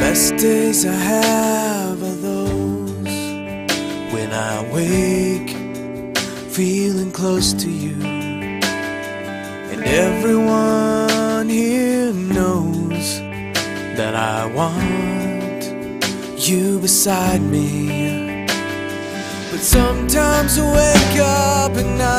Best days I have are those when I wake feeling close to you, and everyone here knows that I want you beside me. But sometimes I wake up and